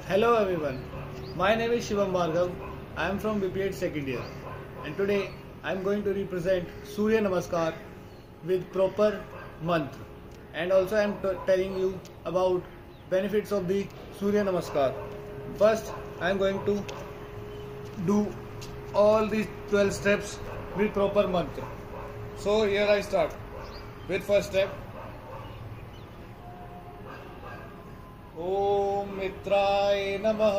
Hello everyone, my name is Shivam Bhargav. I am from BPEd second year and today I am going to represent Surya Namaskar with proper mantra, and also I am telling you about benefits of the Surya Namaskar. First, I am going to do all these 12 steps with proper mantra. So here I start with first step. ओम मित्राय नमः।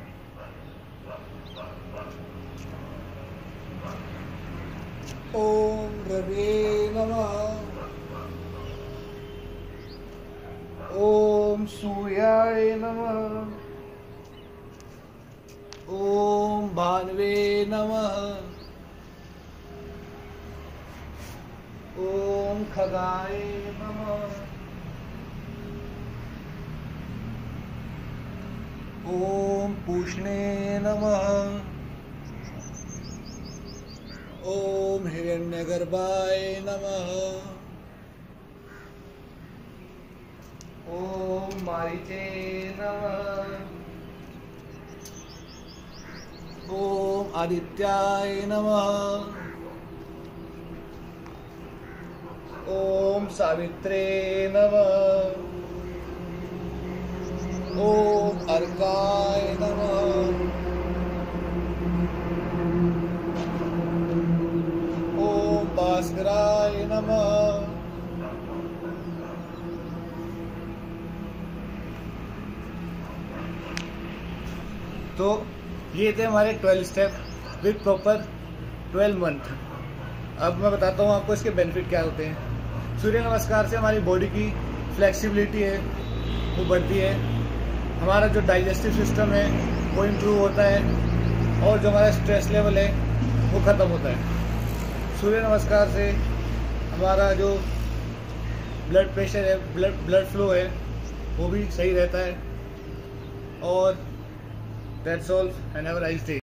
ओम रवे नमः। ओम सूर्याय नमः। ओम भानवे नमः। ओम खगाय नमः। ओम पूष्णे नमः। ओम हिरण्यगर्भाय नमः। ओम मारीचे नमः। ओम आदित्याय नमः। ओम सावित्रे नमः। ओम अर्काय नमः। ओम भास्कराय नमः। तो ये थे हमारे 12 स्टेप विद प्रॉपर 12 मंथ। अब मैं बताता हूँ आपको इसके बेनिफिट क्या होते हैं। सूर्य नमस्कार से हमारी बॉडी की फ्लेक्सिबिलिटी है वो बढ़ती है, हमारा जो डाइजेस्टिव सिस्टम है वो इम्प्रूव होता है और जो हमारा स्ट्रेस लेवल है वो ख़त्म होता है। सूर्य नमस्कार से हमारा जो ब्लड प्रेशर है, ब्लड फ्लो है वो भी सही रहता है। और that's all and have a nice day.